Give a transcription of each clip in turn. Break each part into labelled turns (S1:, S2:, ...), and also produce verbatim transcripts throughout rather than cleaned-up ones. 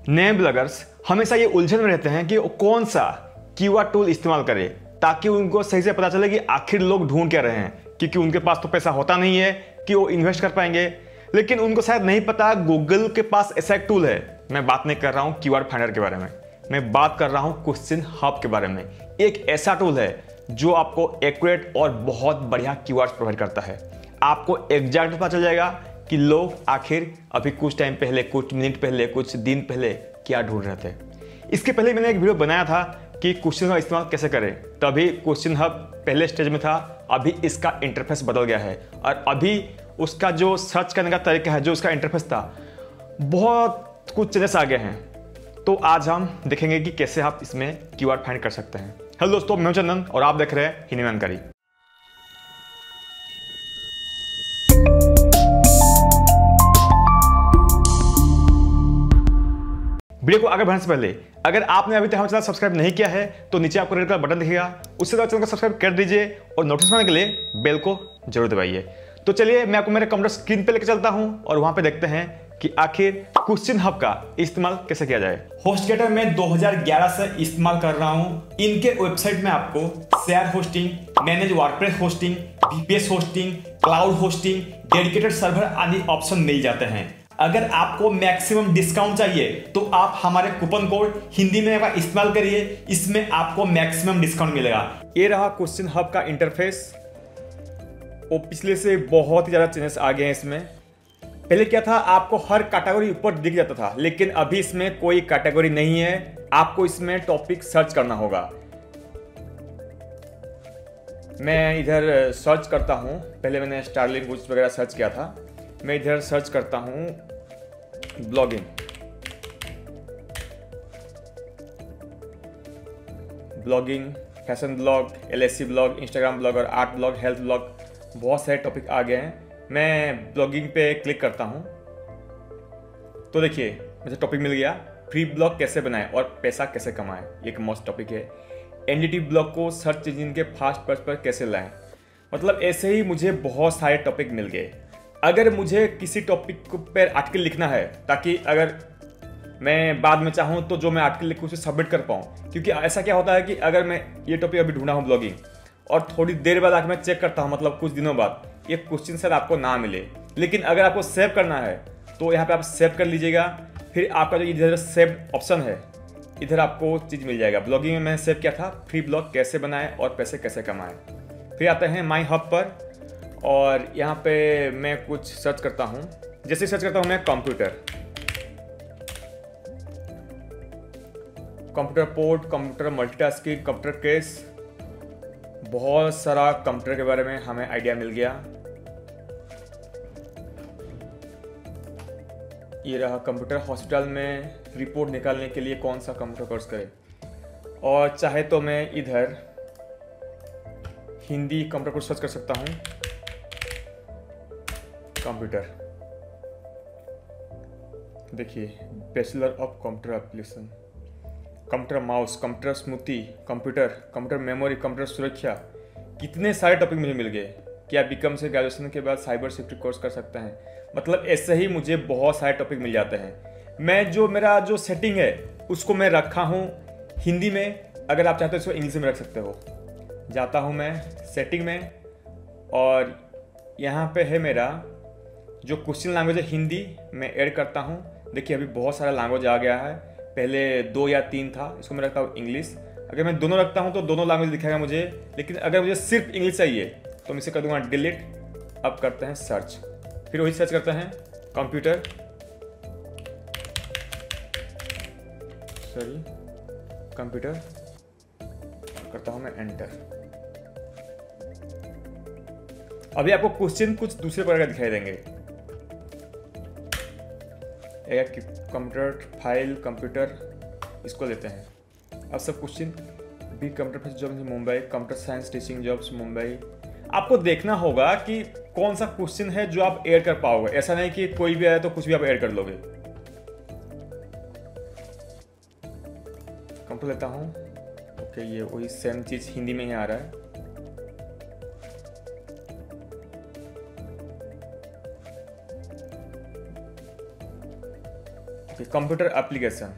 S1: नए ब्लॉगर्स हमेशा ये उलझन में रहते हैं कि कौन सा कीवर्ड टूल इस्तेमाल करें ताकि उनको सही से पता चले कि आखिर लोग ढूंढ क्या रहे हैं, क्योंकि उनके पास तो पैसा होता नहीं है कि वो इन्वेस्ट कर पाएंगे। लेकिन उनको शायद नहीं पता गूगल के पास ऐसा एक टूल है। मैं बात नहीं कर रहा हूँ कीवर्ड फाइंडर के बारे में, मैं बात कर रहा हूँ क्वेश्चन हब के बारे में। एक ऐसा टूल है जो आपको एक्यूरेट और बहुत बढ़िया कीवर्ड्स प्रोवाइड करता है। आपको एग्जैक्ट पता चल जाएगा कि लोग आखिर अभी कुछ टाइम पहले, कुछ मिनट पहले, कुछ दिन पहले क्या ढूंढ रहे थे। इसके पहले मैंने एक वीडियो बनाया था कि क्वेश्चन का इस्तेमाल कैसे करें। तभी क्वेश्चन हब पहले स्टेज में था, अभी इसका इंटरफेस बदल गया है और अभी उसका जो सर्च करने का तरीका है, जो उसका इंटरफेस था, बहुत कुछ चेंजेस आ गए हैं। तो आज हम देखेंगे कि कैसे आप इसमें कीवर्ड फाइंड कर सकते हैं। हेलो दोस्तों, मैं चंदन और आप देख रहे हैं हिंदी में जानकारी। वीडियो को आगे बढ़ने से पहले अगर आपने अभी तक हमारा चैनल सब्सक्राइब नहीं किया है तो नीचे आपको रेड कलर बटन दिखेगा, उससे चैनल को सब्सक्राइब कर दीजिए और नोटिस पाने के लिए बेल को जरूर दबाइए। तो चलिए मैं आपको मेरे कंप्यूटर स्क्रीन पे लेकर चलता हूं और वहां पे देखते हैं कि आखिर क्वेश्चन हब का इस्तेमाल कैसे किया जाए। होस्टगेटर में दो हज़ार ग्यारह से इस्तेमाल कर रहा हूं। इनके वेबसाइट में आपको share hosting, manage WordPress hosting, VPS hosting, cloud hosting, dedicated server आदि ऑप्शन मिल जाते हैं। अगर आपको मैक्सिमम डिस्काउंट चाहिए तो आप हमारे कूपन कोड हिंदी में का इस्तेमाल करिए, इसमें आपको मैक्सिमम डिस्काउंट मिलेगा। ये रहा क्वेश्चन हब का इंटरफेस। वो पिछले से बहुत ही ज्यादा चेंजेस आ गए हैं इसमें। पहले क्या था, आपको हर कैटेगरी ऊपर दिख जाता था, लेकिन अभी इसमें कोई कैटेगरी नहीं है। आपको इसमें टॉपिक सर्च करना होगा। मैं इधर सर्च करता हूं, पहले मैंने स्टारलिंक कुछ वगैरह सर्च किया था। मैं इधर सर्च करता हूं blogging. Blogging, fashion blog, LSC blog, Instagram blog और आर्ट ब्लॉग, हेल्थ ब्लॉग, बहुत सारे टॉपिक आ गए हैं। मैं ब्लॉगिंग पे क्लिक करता हूं तो देखिए मुझे टॉपिक मिल गया, फ्री ब्लॉग कैसे बनाएं और पैसा कैसे कमाएं। एक मस्त टॉपिक है। एनडीटी ब्लॉग को सर्च इंजन के फास्ट पर्स पर कैसे लाएं। मतलब ऐसे ही मुझे बहुत सारे टॉपिक मिल गए। अगर मुझे किसी टॉपिक पर आर्टिकल लिखना है ताकि अगर मैं बाद में चाहूँ तो जो मैं आर्टिकल लिखूँ उसे सबमिट कर पाऊँ, क्योंकि ऐसा क्या होता है कि अगर मैं ये टॉपिक अभी ढूंढा हूँ ब्लॉगिंग और थोड़ी देर बाद आकर मैं चेक करता हूँ, मतलब कुछ दिनों बाद, ये क्वेश्चन शायद आपको ना मिले। लेकिन अगर आपको सेव करना है तो यहाँ पे आप सेव कर लीजिएगा। फिर आपका जो इधर सेव ऑप्शन है, इधर आपको चीज़ मिल जाएगा। ब्लॉगिंग में मैंने सेव किया था फ्री ब्लॉग कैसे बनाएं और पैसे कैसे कमाएं। फिर आते हैं माई हब पर और यहाँ पे मैं कुछ सर्च करता हूँ। जैसे सर्च करता हूँ मैं computer, computer port, computer multitasking, computer case, बहुत सारा कंप्यूटर के बारे में हमें आइडिया मिल गया। ये रहा कंप्यूटर। हॉस्पिटल में रिपोर्ट निकालने के लिए कौन सा कंप्यूटर कोर्स करें। और चाहे तो मैं इधर हिंदी कंप्यूटर कोर्स सर्च कर सकता हूँ। कंप्यूटर, देखिए bachelor of computer application, computer mouse, computer smoothie, computer, computer memory, computer सुरक्षा, कितने सारे टॉपिक मुझे मिल गए। क्या बीकॉम से ग्रेजुएशन के बाद साइबर सिक्योरिटी कोर्स कर सकते हैं। मतलब ऐसे ही मुझे बहुत सारे टॉपिक मिल जाते हैं। मैं जो मेरा जो सेटिंग है उसको मैं रखा हूँ हिंदी में। अगर आप चाहते हो इसको इंग्लिश में रख सकते हो। जाता हूँ मैं सेटिंग में और यहाँ पे है मेरा जो क्वेश्चन लैंग्वेज है हिंदी, मैं ऐड करता हूँ। देखिए अभी बहुत सारा लैंग्वेज आ गया है, पहले दो या तीन था, इसको मैं रखता हूँ इंग्लिश। अगर मैं दोनों रखता हूँ तो दोनों लैंग्वेज दिखाएगा मुझे, लेकिन अगर मुझे सिर्फ इंग्लिश चाहिए तो मैं इसे कर दूंगा डिलीट। अब करते हैं सर्च, फिर वही सर्च करते हैं कंप्यूटर, सॉरी कंप्यूटर, करता हूँ मैं एंटर। अभी आपको क्वेश्चन कुछ दूसरे प्रकार का दिखाई देंगे। एक कंप्यूटर फाइल, कंप्यूटर, इसको लेते हैं। अब सब क्वेश्चन भी computer jobs Mumbai, computer science teaching jobs Mumbai. आपको देखना होगा कि कौन सा क्वेश्चन है जो आप ऐड कर पाओगे। ऐसा नहीं कि कोई भी आया तो कुछ भी आप ऐड कर लोगे। कंप्यूटर लेता हूँ, ओके, ये वही सेम चीज हिंदी में ही आ रहा है। Computer application,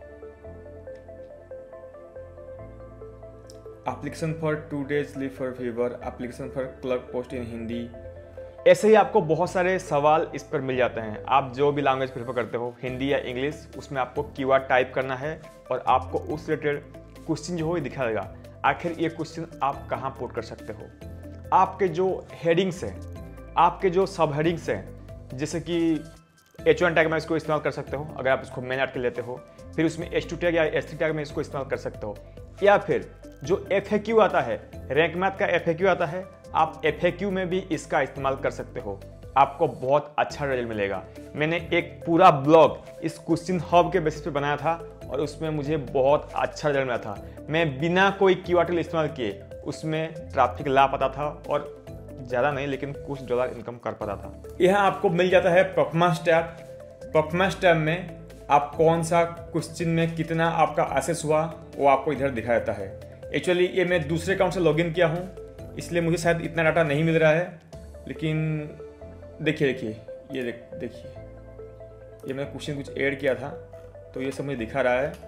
S1: application for two days leave for fever, application for clerk post in Hindi. ऐसे ही आपको बहुत सारे सवाल इस पर मिल जाते हैं। आप जो भी लैंग्वेज प्रेफर करते हो, हिंदी या इंग्लिश, उसमें आपको कीवर्ड टाइप करना है और आपको उस रिलेटेड क्वेश्चन जो हो ये दिखाएगा। आखिर ये क्वेश्चन आप कहाँ पुट कर सकते हो। आपके जो हेडिंग्स हैं, आपके जो सब हेडिंग्स हैं, जैसे कि एच वन टैग में इसको इस्तेमाल कर सकते हो अगर आप इसको मेन ऐड के लेते हो। फिर उसमें एच टू टैग या एच थ्री टैग में इसको इस्तेमाल कर सकते हो। या फिर जो एफ ए क्यू आता है, रैंक मैथ का एफ ए क्यू आता है, आप एफ ए क्यू में भी इसका इस्तेमाल कर सकते हो। आपको बहुत अच्छा रिजल्ट मिलेगा। मैंने एक पूरा ब्लॉग इस क्वेश्चन हब के बेसिस पे बनाया था और उसमें मुझे बहुत अच्छा रिजल्ट मिला था। मैं बिना कोई कीवर्ड इस्तेमाल किए उसमें ट्रैफिक ला पाता था और ज़्यादा नहीं लेकिन कुछ डॉलर इनकम कर पाता था। यहाँ आपको मिल जाता है परफॉर्मेंस टैब। परफॉर्मेंस टैब में आप कौन सा क्वेश्चन में कितना आपका एक्सेस हुआ वो आपको इधर दिखाया जाता है। एक्चुअली ये मैं दूसरे अकाउंट से लॉगिन किया हूँ, इसलिए मुझे शायद इतना डाटा नहीं मिल रहा है। लेकिन देखिए देखिए ये देख देखिए ये मैंने क्वेश्चन कुछ ऐड किया था तो ये सब मुझे दिखा रहा है।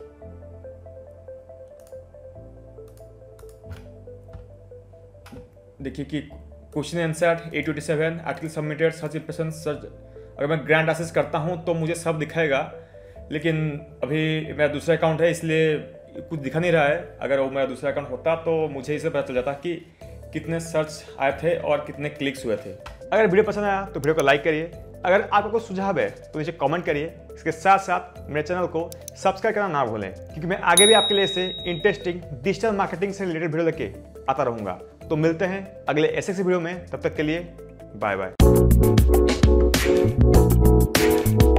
S1: देखिए कि question answer at twenty seven, article submitted, search impression, search. अगर मैं ग्रैंड एक्सेस करता हूँ तो मुझे सब दिखाएगा, लेकिन अभी मेरा दूसरा अकाउंट है इसलिए कुछ दिखा नहीं रहा है। अगर वो मेरा दूसरा अकाउंट होता तो मुझे इसे पता चल जाता कि कितने सर्च आए थे और कितने क्लिक्स हुए थे। अगर वीडियो पसंद आया तो वीडियो को लाइक करिए। अगर आपको कोई सुझाव है तो नीचे कमेंट करिए। इसके साथ साथ मेरे चैनल को सब्सक्राइब करना ना भूलें, क्योंकि मैं आगे भी आपके लिए ऐसे इंटरेस्टिंग डिजिटल मार्केटिंग से रिलेटेड वीडियो लेके आता रहूँगा। तो मिलते हैं अगले ऐसे वीडियो में, तब तक के लिए बाय बाय।